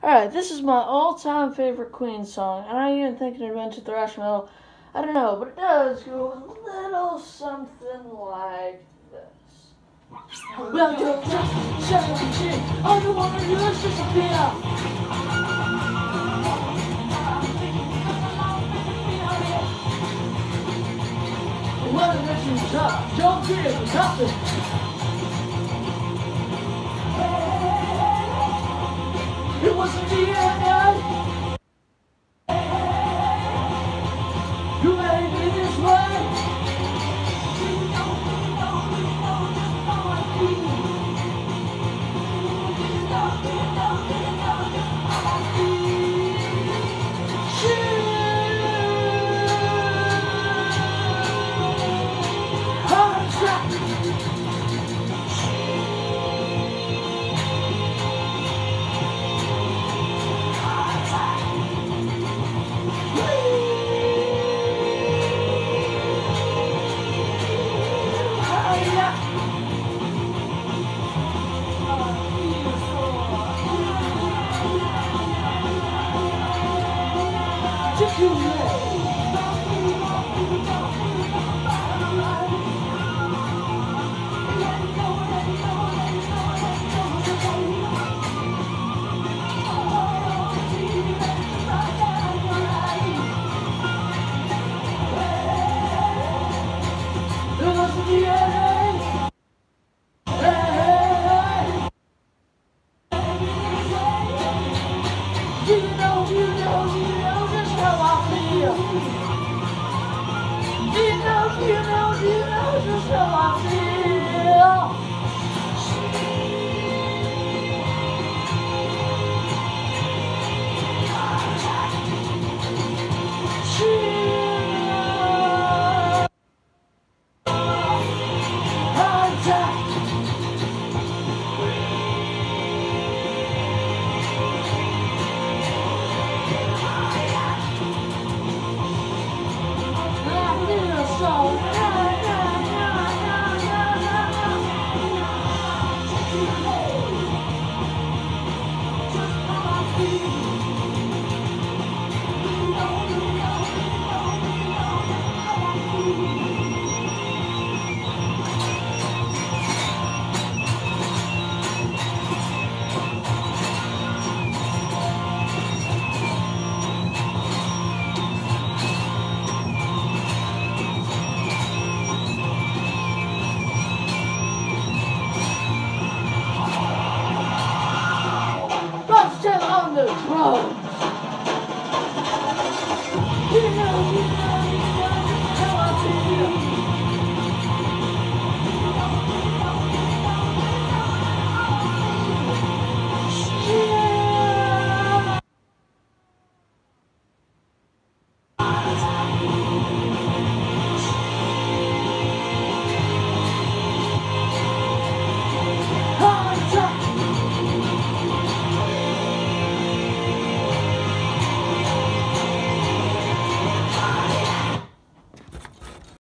Alright, this is my all-time favorite Queen song, and I ain't even thinking of into thrash metal. I don't know, but it does go a little something like this. Well, don't just shut up and shit. All you want to do is disappear. Well, it makes you tough. Don't give nothing. It wasn't the end. You made me this way. You know just how I feel. You know just how I feel. On the drums.